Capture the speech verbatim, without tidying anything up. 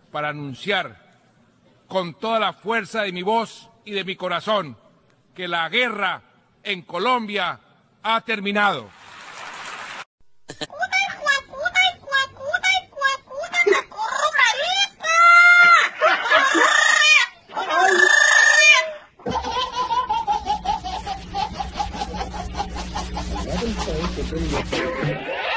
para anunciar con toda la fuerza de mi voz y de mi corazón que la guerra en Colombia ha terminado. Let him say to bring your